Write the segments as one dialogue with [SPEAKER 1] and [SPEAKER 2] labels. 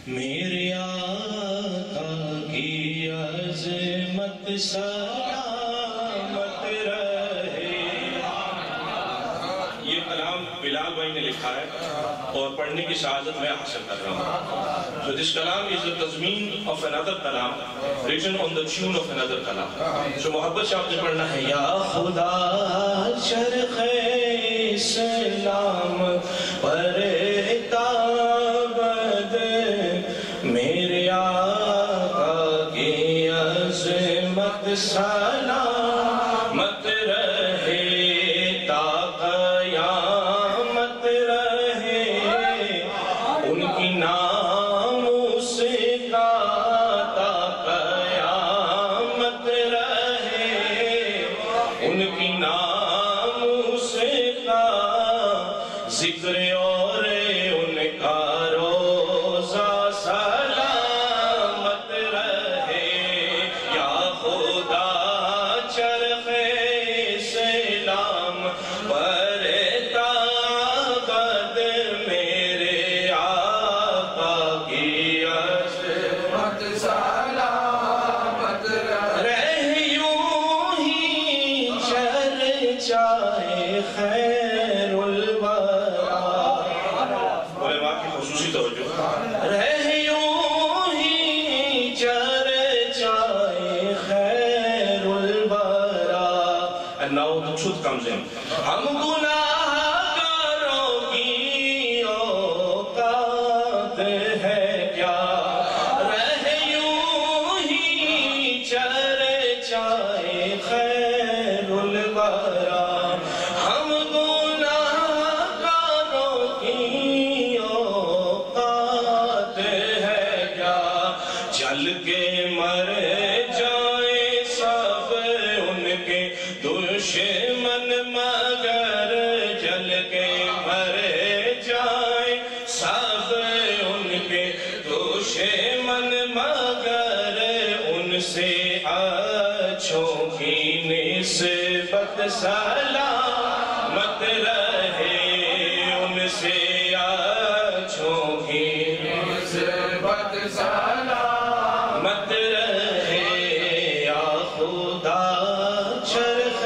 [SPEAKER 1] میرے آقا کی عظمت سلامت رہے. یہ کلام بلال بھائی نے لکھا ہے اور پڑھنے کی سعادت میں حاصل کر رہا ہوں. So this kalam is a tazmeen of another kalam written on the tune of another kalam. So محبت سے آپ نے پڑھنا ہے. یا خدا شرخ اسلام پر تابد میرے آقا کی عظمت سلامت رہے تا قیامت رہے. ان کی ناموس کا تا قیامت رہے. ان کی ناموس کا ذکر اور ان کا روزہ سلامت رہے. یا خدا چرخ اسلام پر تابد میرے آقا کی عظمت سلامت رہے. یوں ہی چرچائے خیر الورا. علماء کی خصوصی توجہ. رہے یوں ہی چرچائے خیر الورا. And now the truth comes in. ہم گناہگاروں کی اوقات ہے کیا. رہے یوں ہی چرچائے خیر الورا. ہم گناہگاروں کی اوقات ہے کیا. چل کے مر جائیں سب ان کے دشمن مگر جل کے مر جائیں سب ان کے دشمن مگر ان سے اچھوں کی نسبت سلامت رہے. ان سے اچھوں کی نسبت سلامت رہے. یا خدا چرخ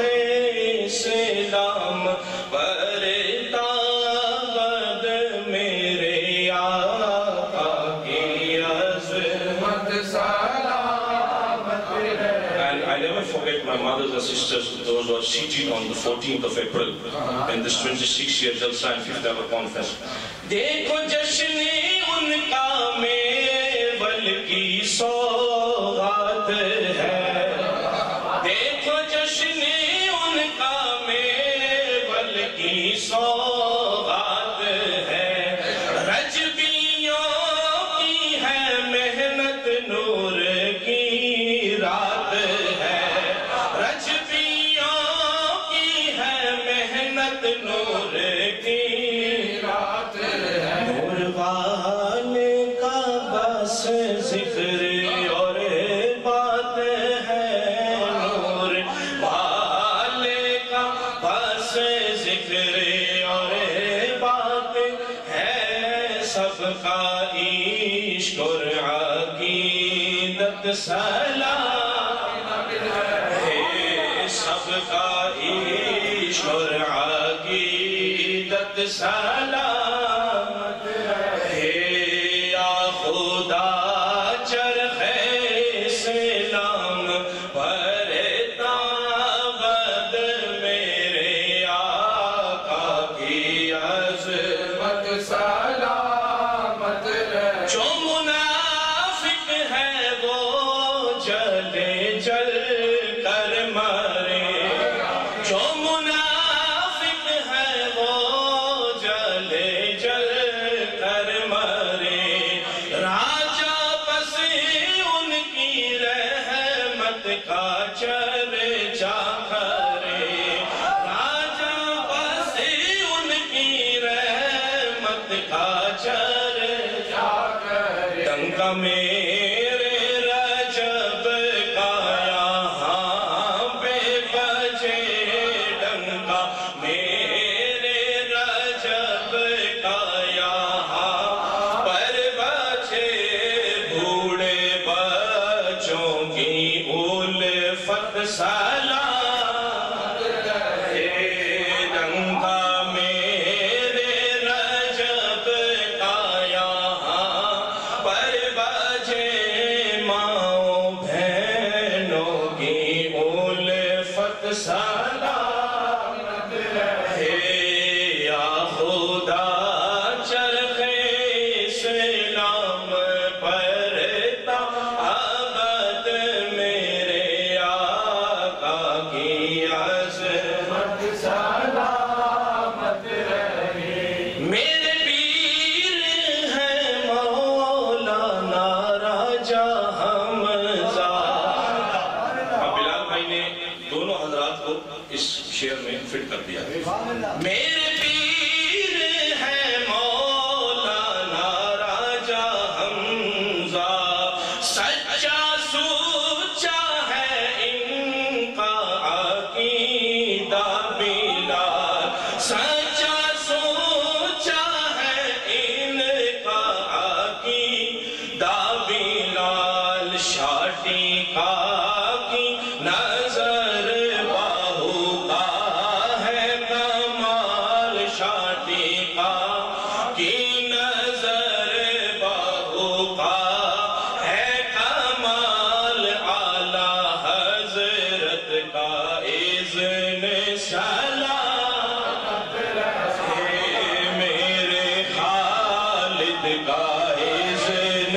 [SPEAKER 1] اسلام پر تابد میرے آقا کی عظمت سلامت رہے. And I never forget my mothers and sisters, those who are seated on the 14th of April in this 26-year Jalsa and 5th ever conference. دیکھو جشن ان کا میول کی سوغات ہے. دیکھو جشن ان کا میول کی سوغات ہے. رجبیوں کی ہے محنت نور کی رات ہے. رجبیوں کی ہے محنت نور کی رات ہے. نور والے کا بس ذکر اور بات ہے. نور والے کا بس ذکر اور بات ہے. سب کا عشق اور عقیدت سلامت ہے. سب کا عشق اور عقیدت سلامت ہے. یا خدا چرخ اسلام پر تابد میرے آقا کی عظمت سلامت رہے. جو منافق ہے وہ جلے جل کر مرے. جو منافق ہے وہ جلے جل کر مرے. راجہ بس ان کی رحمت کا چرچا کرے. راجہ بس ان کی رحمت کا چرچا کرے. ڈنکا میرے رجب کا یہاں پہ بجے. ڈنکا میرے رجب کا یہاں پر بجے. میرے پیر ہے مولانا راجہ حمزہ، سچا سوچا ہے ان کا عقیدہ بلال، سچا سوچا ہے ان کا عقیدہ بلال، شاٹی کا کی نظر باہو کا ہے کمال، شاٹی کا کی نظر باہو کا ہے کمال، اعلیٰ حضرت کا اذن سلامت رہے، میرے خالد کا اذن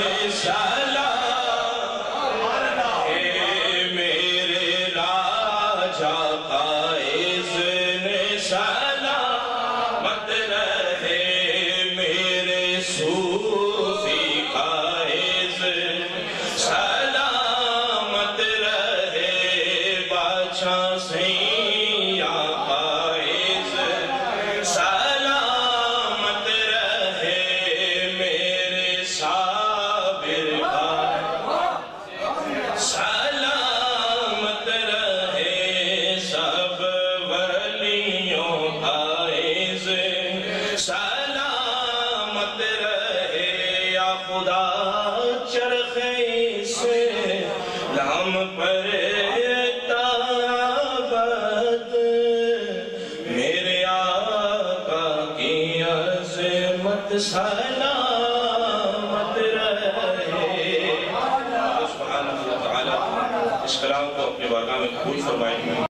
[SPEAKER 1] سلامت رہے، میرے راجہ کا اذن سلامت رہے، میرے صوفی کا اذن سلامت رہے، بادشاہ سیاں کا اذن سلامت رہے، میرے صابر کا سلامت رہے، سب ولیوں کا اذن سلامت رہے، یا خدا چرخے سے لام پر تابت، میرے آقا کی عظمت سلامت رہے۔ اللہ سبحانہ وتعالی اس کلام کو اپنے بارگاہ میں قبول فرمائے۔